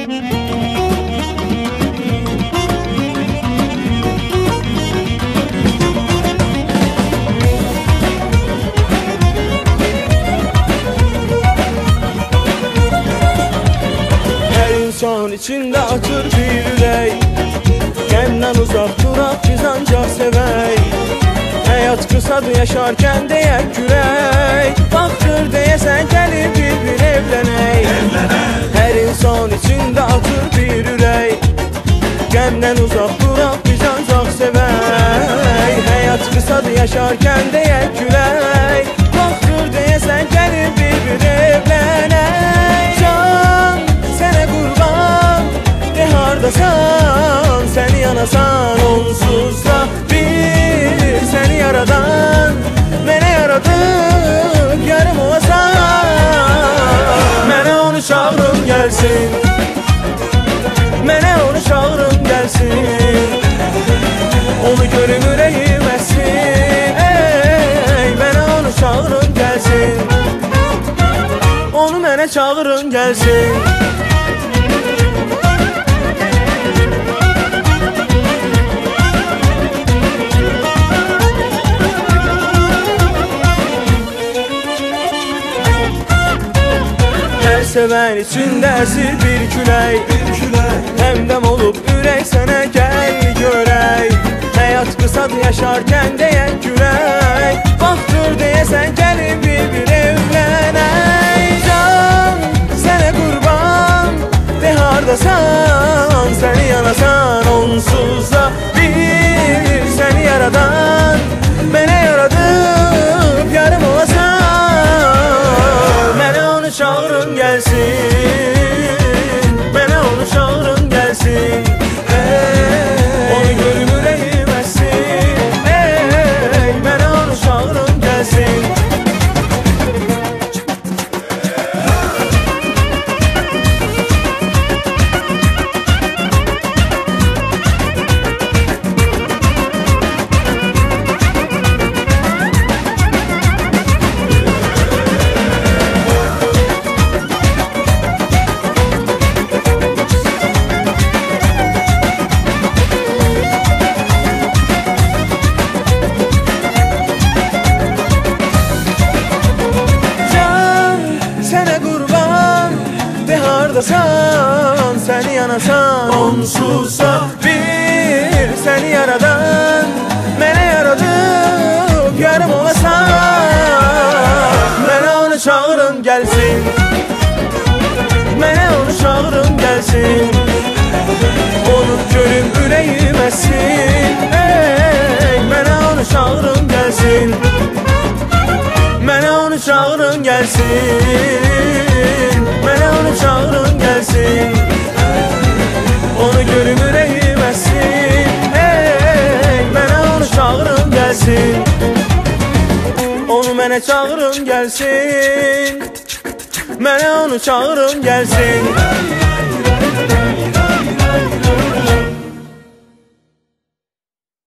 İnsan içinde atır bir ürək, gəmdən uzaq duraq biz ancaq sevək. Həyat qısadır yaşarkən deyək gülək, vaxtdır deyəsən gəlib bir evlənək. Hər insan içində atır bir ürək, gəmdən uzaq duraq biz ancaq sevək. Həyat qısadır yaşarkən deyək gülək, vaxtdır deyəsən gəlib bir evlənək. Can sənə qurban, de hardasan, səni yanasan onsuzda bir səni yaradan mənə yaradıb yarım olasan. Mənə onu çağırın gəlsin, mənə onu çağırın gəlsin, onu görüm ürəyim əssin. Ey, mənə onu çağırın gəlsin, onu mənə çağırın gəlsin. Sevən içində əsir bir külək, həmdəm olub ürək sənə gəl görək. Həyat qısadır yaşarkən deyək gülək, vaxtdır deyəsən gəlin bir evlənək. Can sənə qurban, de hardasan, səni yanasan onsuzda bir səni yaradan mənə yaradıb yarım olasan. Mənə onu çağırın gəlsin, mənə onu çağırın gəlsin, onu görüm ürəyim əssin. Mənə onu çağırın gəlsin. Səni yanasan onsuzda bir səni yaradan mənə yaradıb yarım olasan. Mənə onu çağırın gəlsin, mənə onu çağırın gəlsin, onu görüm ürəyim əssin. Mənə onu çağırın gəlsin, mənə onu çağırın gəlsin, mənə onu çağırın gəlsin, onu görüm ürəyim əssin. Mənə onu çağırın gəlsin, onu mənə çağırın gəlsin, mənə onu çağırın gəlsin.